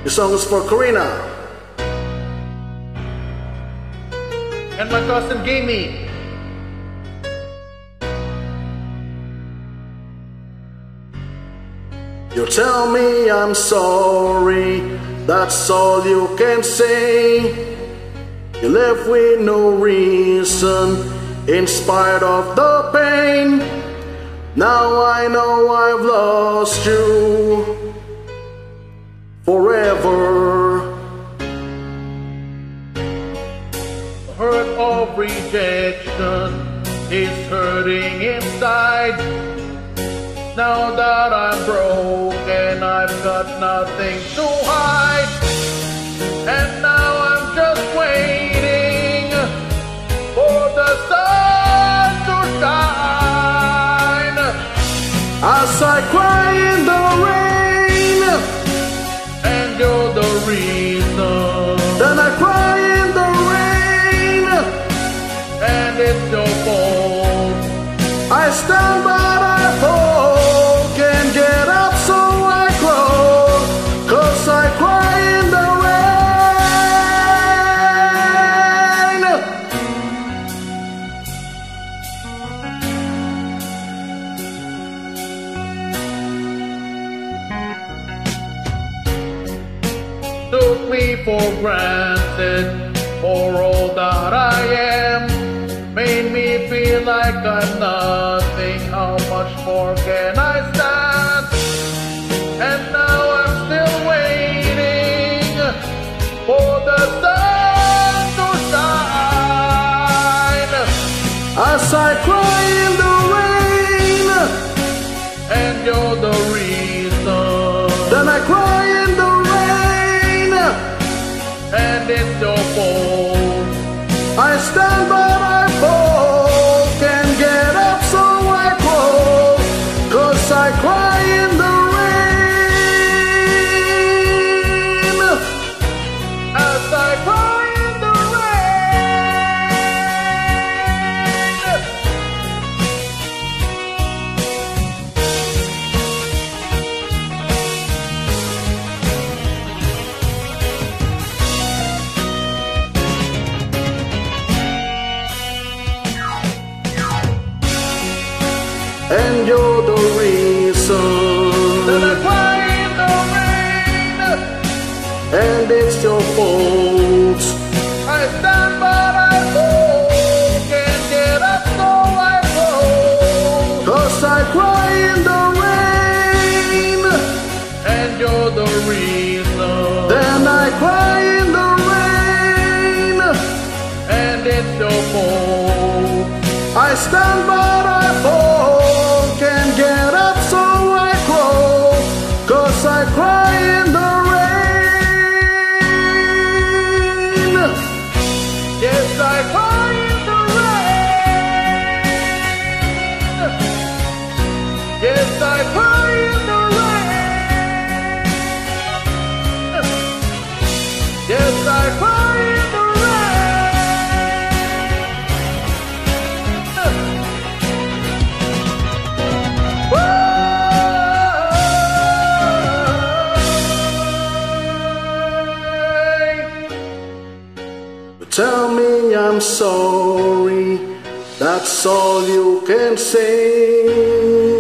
This song is for Karina and my cousin Gamey. You tell me I'm sorry, that's all you can say. You left with no reason, in spite of the pain. Now I know I've lost you forever. The hurt of rejection is hurting inside. Now that I'm broken, I've got nothing to hide. And now I'm just waiting for the sun to shine. As I cry in the rain, and you're the reason. then I cry in the rain, and it's your fault. I stand but I fall, can't get up so I crawl, 'cause I cry in the rain. Took me for granted for all that I am. Made me feel like I'm nothing. How much more can I stand? And now I'm still waiting for the sun to shine. As I cry in the rain, And you're the reason. then I cry in the rain, And it's your fault. I stand but I fall, can't get up so I crawl, 'cause I cry in the rain. As I cry in the rain. And you're the reason, And I cry in the rain. and it's your fault. I stand but I fall. Can't get up so I fall. 'Cause I cry in the rain, And you're the reason. then I cry in the rain, And it's your fault. I stand but I fall, can't get up so I crawl, 'cause I cry in the rain. Yes, I cry in the rain. Yes, I cry in the rain. Yes, I cry in the Tell me I'm sorry, that's all you can say.